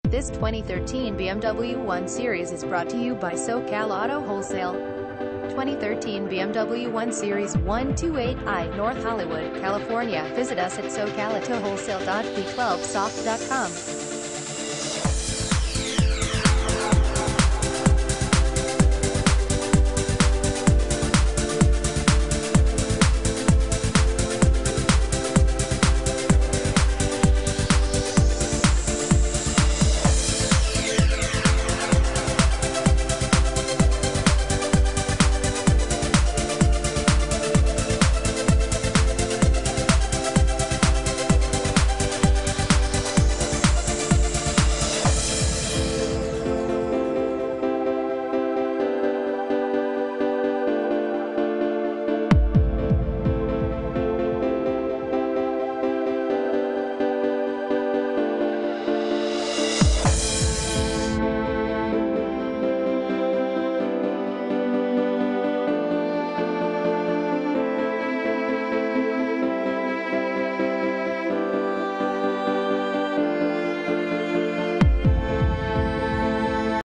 This 2013 BMW 1 Series is brought to you by So Cal Auto Wholesale. 2013 BMW 1 Series 128i North Hollywood, California. Visit us at socalautoWholesale.b12soft.com.